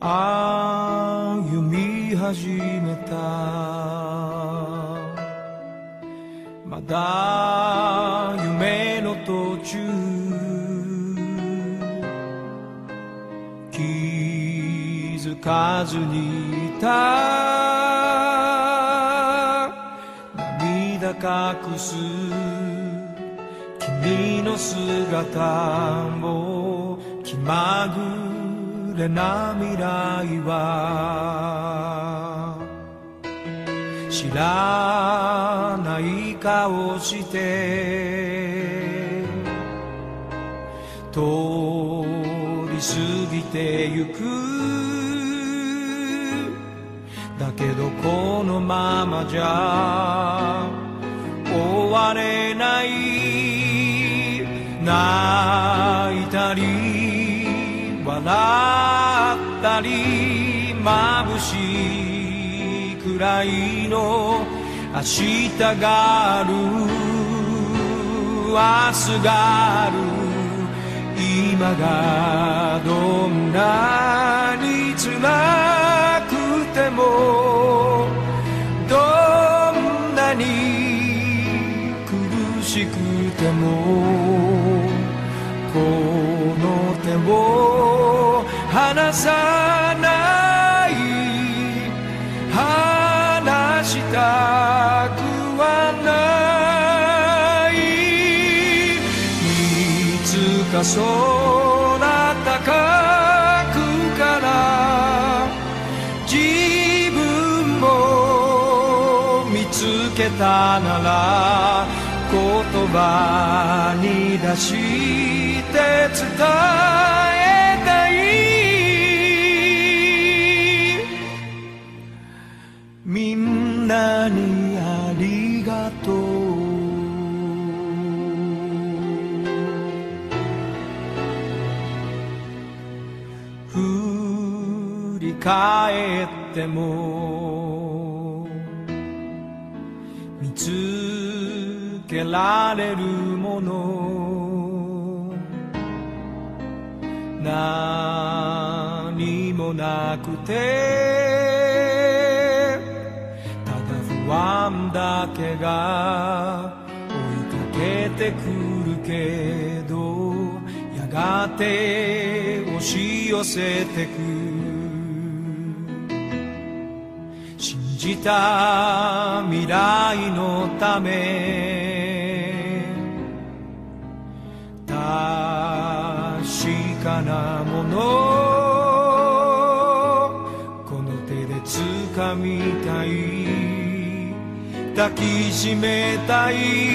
歩み始めた。まだ夢の途中、気づかずにいた。涙隠す君の姿も気まぐれな未来は知らない顔して通り過ぎてゆく。だけどこのままじゃ終われない。泣いたり笑ったり眩しいくらいの明日がある。明日がある。今がどんなに辛くてもどんなに苦しくてもこの手を離さない。離したくはない。いつか空高くから自分を見つけたなら言葉に出して伝えたい。みんなにありがとう。振り返っても見つけられるもの何もなくてただ不安だけが追いかけてくるけどやがて押し寄せてく。信じた未来のため確かなものこの手で掴みたい。抱きしめたい。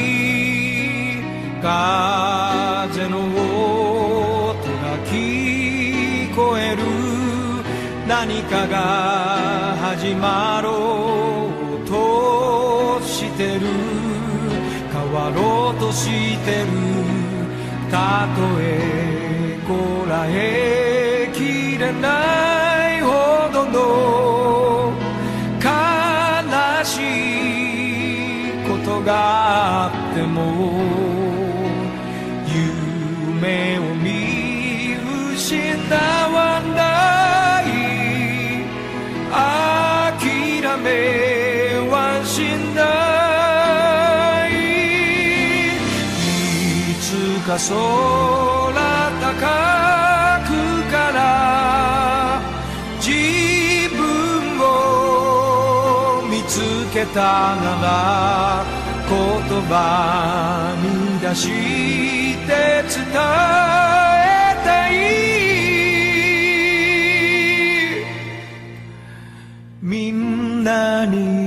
風の音が聞こえる。何かが始まろうとしてる。変わろうとしてる。たとえこらえきれないほどの悲しいことがあっても夢を見失わない。諦めはしない。いつか空高くから自分を見つけたなら言葉に出して伝えたい。みんなに